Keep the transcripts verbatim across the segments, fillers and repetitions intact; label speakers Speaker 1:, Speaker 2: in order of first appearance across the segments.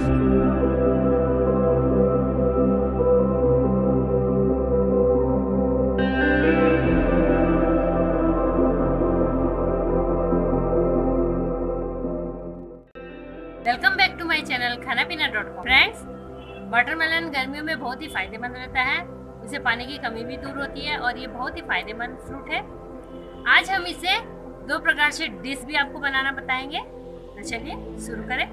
Speaker 1: Welcome back to my channel Khana Peena dot com. Friends, watermelon गर्मियों में बहुत ही फायदेमंद रहता है। इससे पानी की कमी भी दूर होती है और ये बहुत ही फायदेमंद फ्रूट है। आज हम इसे दो प्रकार से डिश भी आपको बनाना बताएंगे, तो चलिए शुरू करें।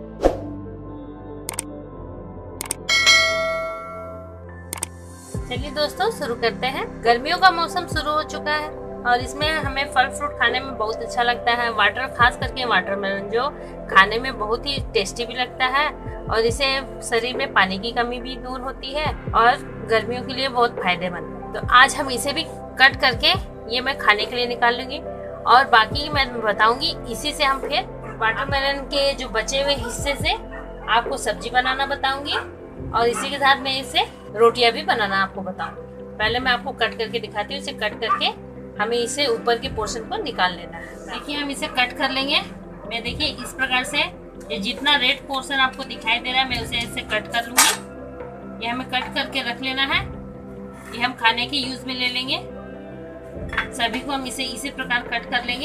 Speaker 1: चलिए दोस्तों शुरू करते हैं। गर्मियों का मौसम शुरू हो चुका है और इसमें हमें फल फ्रूट खाने में बहुत अच्छा लगता है। वाटर खास करके वाटरमेलन जो खाने में बहुत ही टेस्टी भी लगता है और इसे शरीर में पानी की कमी भी दूर होती है और गर्मियों के लिए बहुत फायदेमंद। तो आज हम इसे भी कट करके ये मैं खाने के लिए निकाल लूंगी और बाकी मैं बताऊंगी। इसी से हम फिर वाटरमेलन के जो बचे हुए हिस्से से आपको सब्जी बनाना बताऊंगी और इसी के साथ मैं इसे रोटियां भी बनाना आपको बताऊंगी। पहले मैं आपको कट करके दिखाती हूँ। इसे कट करके हमें इसे ऊपर के पोर्शन को निकाल लेना है। देखिए हम इसे कट कर लेंगे। मैं देखिए इस प्रकार से ये जितना रेड पोर्शन आपको दिखाई दे रहा है मैं उसे इसे कट कर लूंगी। ये हमें कट करके रख लेना है। ये हम खाने के यूज में ले लेंगे। सभी को हम इसे इसी प्रकार कट कर लेंगे।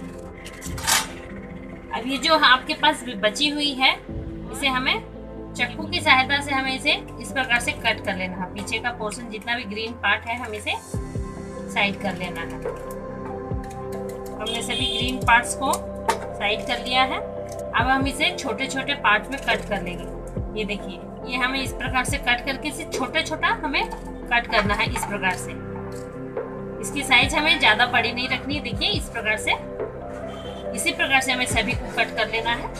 Speaker 1: अब ये जो आपके पास बची हुई है इसे हमें चाकू की सहायता से हमें इसे इस प्रकार से कट कर लेना है। पीछे का पोर्शन जितना भी ग्रीन पार्ट है हम इसे साइड कर लेना है। हमने सभी ग्रीन पार्ट्स को साइड कर लिया है। अब हम इसे छोटे छोटे पार्ट में कट कर लेंगे। ये देखिए ये हमें इस प्रकार से कट करके इसे छोटा छोटा हमें कट करना है। इस प्रकार से इसकी साइज हमें ज्यादा बड़ी नहीं रखनी। देखिए इस प्रकार से इसी प्रकार से हमें सभी को कट कर लेना है।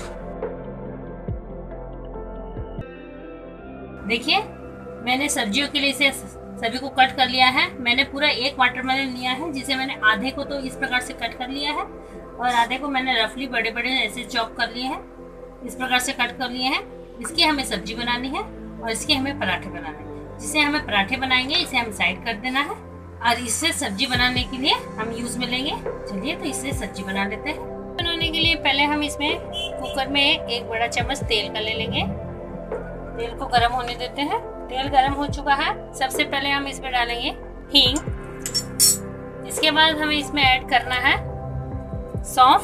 Speaker 1: देखिए मैंने सब्जियों के लिए इसे सभी को कट कर लिया है। मैंने पूरा एक वाटरमेलन लिया है जिसे मैंने आधे को तो इस प्रकार से कट कर लिया है और आधे को मैंने रफली बड़े बड़े ऐसे चॉप कर लिए हैं। इस प्रकार से कट कर लिए हैं। इसकी हमें सब्जी बनानी है और इसके हमें पराठे बनाने हैं। जिसे हमें पराठे बनाएंगे इसे हम साइड कर देना है और इससे सब्जी बनाने के लिए हम यूज में लेंगे। चलिए तो इससे सब्जी बना लेते हैं। बनाने के लिए पहले हम इसमें कुकर में एक बड़ा चम्मच तेल का ले लेंगे। तेल को गर्म होने देते हैं। तेल गर्म हो चुका है। सबसे पहले हम इसमें डालेंगे हींग। इसके बाद हमें इसमें ऐड करना है सौंफ।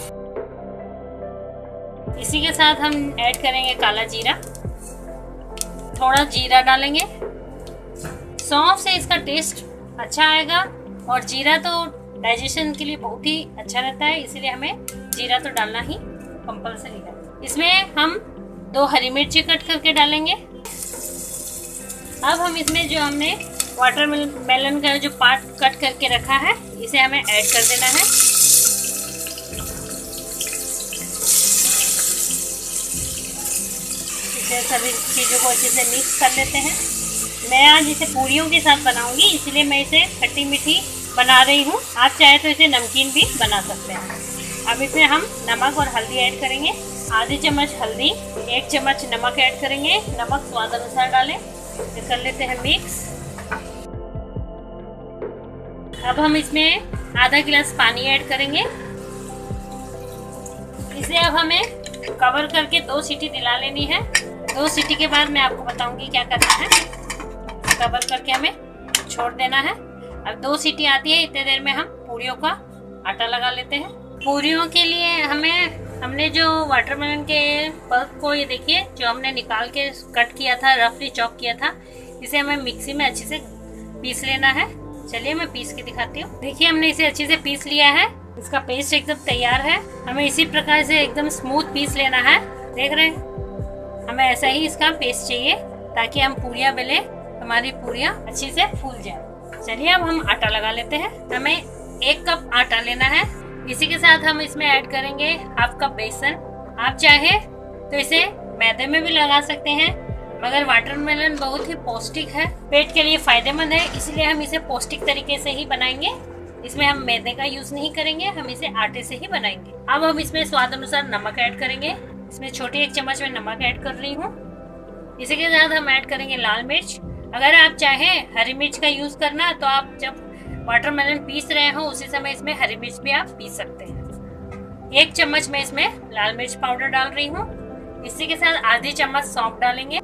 Speaker 1: इसी के साथ हम ऐड करेंगे काला जीरा। थोड़ा जीरा डालेंगे। सौंफ से इसका टेस्ट अच्छा आएगा और जीरा तो डाइजेशन के लिए बहुत ही अच्छा रहता है, इसीलिए हमें जीरा तो डालना ही कंपल्सरी है। इसमें हम दो हरी मिर्ची कट करके डालेंगे। अब हम इसमें जो हमने वाटरमेलन का जो पार्ट कट करके रखा है इसे हमें ऐड कर देना है। इसे सभी चीज़ों को अच्छे से मिक्स कर लेते हैं। मैं आज इसे पूरियों के साथ बनाऊंगी, इसलिए मैं इसे खट्टी मीठी बना रही हूँ। आप चाहे तो इसे नमकीन भी बना सकते हैं। अब इसमें हम नमक और हल्दी ऐड करेंगे। आधी चम्मच हल्दी, एक चम्मच नमक ऐड करेंगे। नमक स्वाद अनुसार डालें। फिर कर लेते हैं मिक्स। अब हम इसमें आधा गिलास पानी ऐड करेंगे। इसे अब हमें कवर करके दो सीटी दिला लेनी है। दो सीटी के बाद मैं आपको बताऊंगी क्या करना है। कवर करके हमें छोड़ देना है। अब दो सीटी आती है, इतने देर में हम पूरियों का आटा लगा लेते हैं। पूरियों के लिए हमें हमने जो वाटरमेलन के पल्प को ये देखिए जो हमने निकाल के कट किया था, रफली चॉप किया था, इसे हमें मिक्सी में अच्छे से पीस लेना है। चलिए मैं पीस के दिखाती हूँ। देखिए हमने इसे अच्छे से पीस लिया है। इसका पेस्ट एकदम तैयार है। हमें इसी प्रकार से एकदम स्मूथ पीस लेना है। देख रहे हैं, हमें ऐसा ही इसका पेस्ट चाहिए ताकि हम पूरियाँ बेले हमारी पूरियाँ अच्छी से फूल जाए। चलिए अब हम आटा लगा लेते हैं। हमें एक कप आटा लेना है। इसी के साथ हम इसमें ऐड करेंगे हाफ कप बेसन। आप चाहे तो इसे मैदे में भी लगा सकते हैं, मगर वाटरमेलन बहुत ही पौष्टिक है, पेट के लिए फायदेमंद है, इसलिए हम इसे पौष्टिक तरीके से ही बनाएंगे। इसमें हम मैदे का यूज नहीं करेंगे, हम इसे आटे से ही बनाएंगे। अब हम इसमें स्वाद अनुसार नमक ऐड करेंगे। इसमें छोटी एक चम्मच में नमक ऐड कर रही हूँ। इसी के साथ हम ऐड करेंगे लाल मिर्च। अगर आप चाहें हरी मिर्च का यूज करना तो आप जब वाटरमेलन पीस रहे हो उसी समय इसमें हरी मिर्च भी आप पीस सकते हैं। एक चम्मच में इसमें लाल मिर्च पाउडर डाल रही हूँ। इसी के साथ आधी चम्मच सौंफ डालेंगे।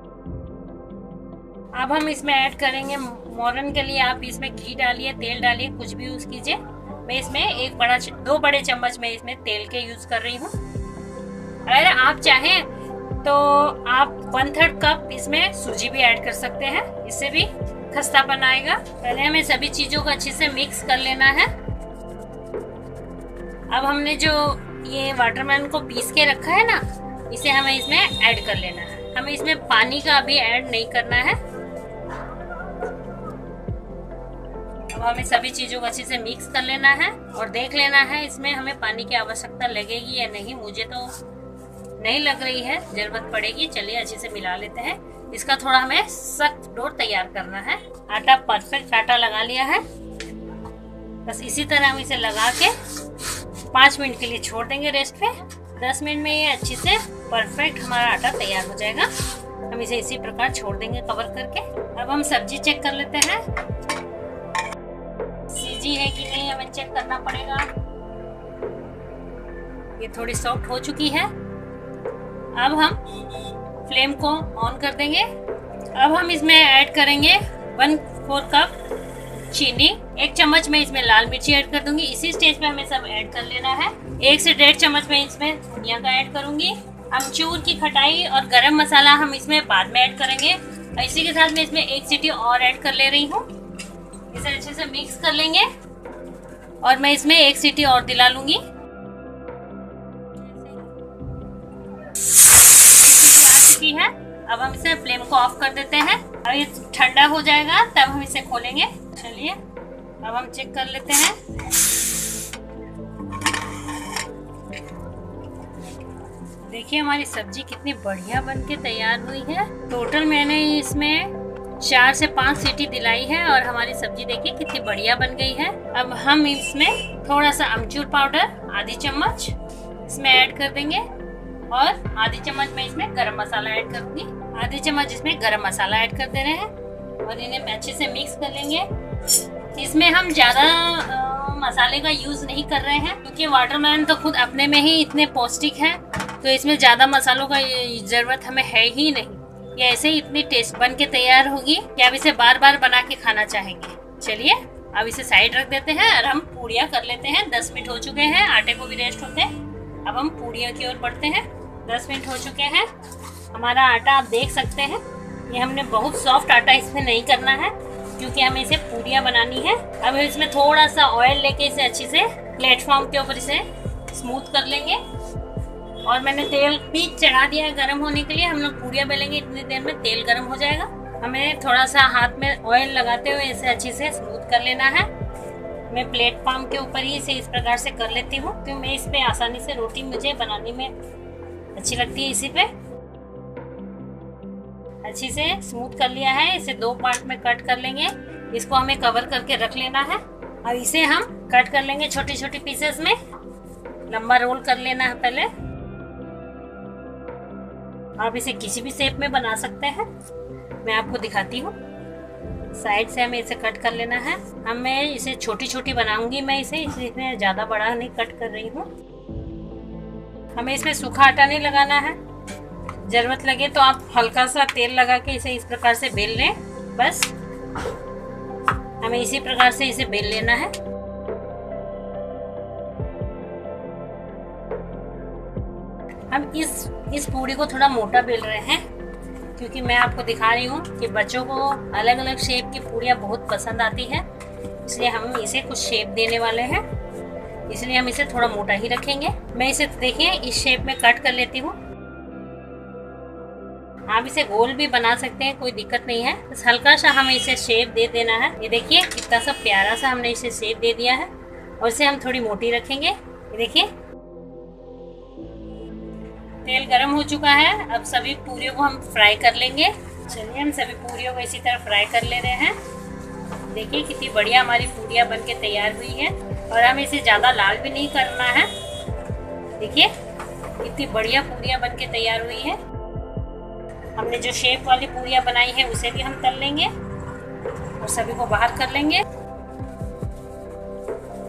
Speaker 1: अब हम इसमें ऐड करेंगे, मोरन के लिए आप इसमें घी डालिए, तेल डालिए, कुछ भी यूज कीजिए। मैं इसमें एक बड़ा दो बड़े चम्मच में इसमें तेल के यूज कर रही हूँ। अगर आप चाहें तो आप वन थर्ड कप इसमें सूजी भी ऐड कर सकते हैं, इससे भी खस्तापन आएगा। पहले हमें सभी चीजों को अच्छे से मिक्स कर लेना है। अब हमने जो ये वाटरमेलन को पीस के रखा है ना, इसे हमें इसमें ऐड कर लेना है। हमें इसमें पानी का अभी ऐड नहीं करना है। अब हमें सभी चीजों को अच्छे से मिक्स कर लेना है और देख लेना है इसमें हमें पानी की आवश्यकता लगेगी या नहीं। मुझे तो नहीं लग रही है, जरूरत पड़ेगी। चलिए अच्छे से मिला लेते हैं। इसका थोड़ा हमें सख्त डो तैयार करना है। आटा परफेक्ट आटा लगा लिया है। बस इसी तरह हम इसे लगा के पाँच मिनट के लिए छोड़ देंगे रेस्ट पे। दस मिनट में ये अच्छे से परफेक्ट हमारा आटा तैयार हो जाएगा। हम इसे इसी प्रकार छोड़ देंगे कवर करके। अब हम सब्जी चेक कर लेते हैं, सीजी है कि नहीं, हमें चेक करना पड़ेगा। ये थोड़ी सॉफ्ट हो चुकी है। अब हम फ्लेम को ऑन कर देंगे। अब हम इसमें ऐड करेंगे वन फोर कप चीनी। एक चम्मच में इसमें लाल मिर्ची ऐड कर दूंगी। इसी स्टेज पे हमें सब ऐड कर लेना है। एक से डेढ़ चम्मच में इसमें धनिया का ऐड करूंगी। अमचूर की खटाई और गरम मसाला हम इसमें बाद में ऐड करेंगे। इसी के साथ में इसमें एक सीटी और ऐड कर ले रही हूँ। इसे अच्छे से मिक्स कर लेंगे और मैं इसमें एक सीटी और दिला लूंगी। है अब हम इसे फ्लेम को ऑफ कर देते हैं और ये ठंडा हो जाएगा तब हम इसे खोलेंगे। चलिए अब हम चेक कर लेते हैं। देखिए हमारी सब्जी कितनी बढ़िया बनके तैयार हुई है। टोटल मैंने इसमें चार से पांच सीटी दिलाई है और हमारी सब्जी देखिए कितनी बढ़िया बन गई है। अब हम इसमें थोड़ा सा अमचूर पाउडर आधी चम्मच इसमें ऐड कर देंगे और आधी चम्मच में इसमें गरम मसाला ऐड करूंगी। आधी चम्मच इसमें गरम मसाला ऐड कर दे रहे हैं और इन्हें अच्छे से मिक्स कर लेंगे। इसमें हम ज्यादा मसाले का यूज नहीं कर रहे हैं क्योंकि वाटरमेलन तो खुद अपने में ही इतने पौष्टिक है, तो इसमें ज्यादा मसालों का जरूरत हमें है ही नहीं। ये ऐसे ही इतनी टेस्ट बन के तैयार होगी कि आप इसे बार बार बना के खाना चाहेंगे। चलिए अब इसे साइड रख देते हैं और हम पूड़ियाँ कर लेते हैं। दस मिनट हो चुके हैं, आटे को भी रेस्ट होते हैं। अब हम पूड़ियों की ओर बढ़ते हैं। दस मिनट हो चुके हैं। हमारा आटा आप देख सकते हैं, ये हमने बहुत सॉफ्ट आटा इसमें नहीं करना है क्योंकि हमें इसे पूड़ियाँ बनानी है। अब इसमें थोड़ा सा ऑयल लेके इसे अच्छे से प्लेटफॉर्म के ऊपर इसे स्मूथ कर लेंगे और मैंने तेल भी चढ़ा दिया है गर्म होने के लिए। हम लोग पूड़ियाँ बेलेंगे, इतनी देर में तेल गर्म हो जाएगा। हमें थोड़ा सा हाथ में ऑयल लगाते हुए इसे अच्छे से स्मूथ कर लेना है। मैं प्लेटफॉर्म के ऊपर ही इसे इस प्रकार से कर लेती हूँ तो मैं इस पे आसानी से रोटी मुझे बनाने में अच्छी लगती है। इसी पे अच्छी से स्मूथ कर लिया है। इसे दो पार्ट में कट कर लेंगे। इसको हमें कवर करके रख लेना है और इसे हम कट कर लेंगे छोटी छोटी पीसेस में। लंबा रोल कर लेना है पहले। आप इसे किसी भी शेप में बना सकते हैं, मैं आपको दिखाती हूँ। साइड से हमें इसे कट कर लेना है। हम मैं इसे छोटी छोटी बनाऊंगी मैं इसे, इसलिए ज्यादा बड़ा नहीं कट कर रही हूँ। हमें इसमें सूखा आटा नहीं लगाना है। जरूरत लगे तो आप हल्का सा तेल लगा के इसे इस प्रकार से बेल लें। बस हमें इसी प्रकार से इसे बेल लेना है। हम इस इस पूरी को थोड़ा मोटा बेल रहे हैं क्योंकि मैं आपको दिखा रही हूँ कि बच्चों को अलग अलग शेप की पूरियाँ बहुत पसंद आती है, इसलिए हम इसे कुछ शेप देने वाले हैं। इसलिए हम इसे थोड़ा मोटा ही रखेंगे। मैं इसे देखिए इस शेप में कट कर लेती हूँ। आप इसे गोल भी बना सकते हैं, कोई दिक्कत नहीं है। बस हल्का सा हमें इसे शेप दे देना है। ये देखिए कितना सा प्यारा सा हमने इसे शेप दे दिया है और इसे हम थोड़ी मोटी रखेंगे। ये देखिए तेल गरम हो चुका है। अब सभी पूरियों को हम फ्राई कर लेंगे। चलिए हम सभी पूरियों को इसी तरह फ्राई कर ले रहे हैं। देखिए कितनी बढ़िया हमारी पूरियाँ बन के तैयार हुई है और हमें इसे ज़्यादा लाल भी नहीं करना है। देखिए कितनी बढ़िया पूरियाँ बन के तैयार हुई है। हमने जो शेप वाली पूरियाँ बनाई है उसे भी हम तल लेंगे और सभी को बाहर कर लेंगे।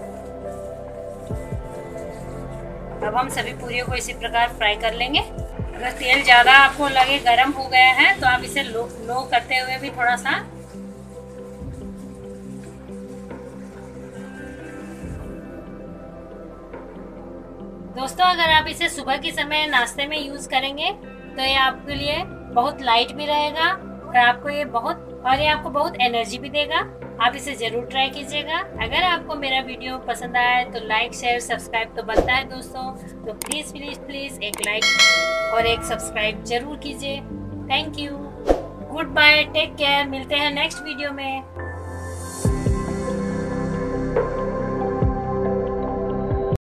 Speaker 1: अब हम सभी पूरियों को इसी प्रकार फ्राई कर लेंगे। अगर तेल ज़्यादा आपको लगे गर्म हो गया है तो आप इसे लो लो करते हुए भी थोड़ा सा दोस्तों, अगर आप इसे सुबह के समय नाश्ते में यूज करेंगे तो ये आपके लिए बहुत लाइट भी रहेगा और आपको ये बहुत और ये आपको बहुत एनर्जी भी देगा। आप इसे जरूर ट्राई कीजिएगा। अगर आपको मेरा वीडियो पसंद आया तो लाइक शेयर सब्सक्राइब तो बनता है दोस्तों, तो प्लीज प्लीज प्लीज एक लाइक और एक सब्सक्राइब जरूर कीजिए। Thank you, good bye, take care, मिलते हैं नेक्स्ट वीडियो में।